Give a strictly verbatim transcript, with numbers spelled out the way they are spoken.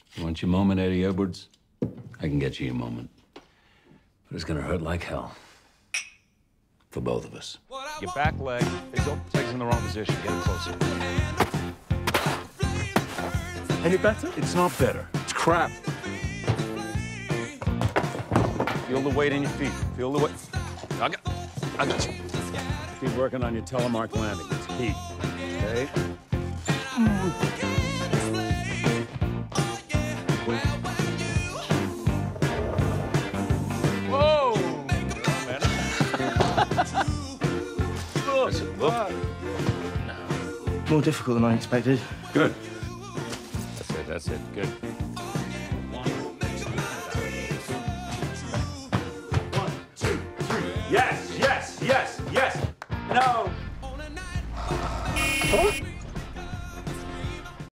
You want your moment, Eddie Edwards? I can get you your moment. But it's gonna hurt like hell. For both of us. Your back leg is legs in the wrong position. Get it closer. Any better? It's not better. It's crap. Feel the weight in your feet. Feel the weight. I got, I got you. Keep working on your telemark landing. It's key. Okay? Whoa! Man. That's it. Look. More difficult than I expected. Good. That's it. That's it. Good. Yes, yes, yes, yes. No. Huh?